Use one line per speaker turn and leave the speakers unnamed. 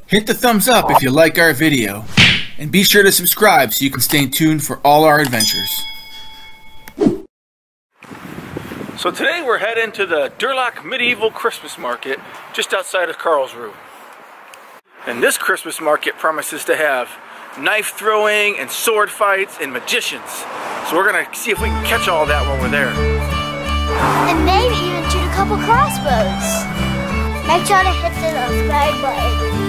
Hit the thumbs up if you like our video, and be sure to subscribe so you can stay tuned for all our adventures. So today we're heading to the Durlach medieval Christmas market just outside of Karlsruhe. And this Christmas market promises to have knife throwing and sword fights and magicians. So we're gonna see if we can catch all that while we're there.
And maybe even shoot a couple crossbows. Make sure to hit the subscribe button.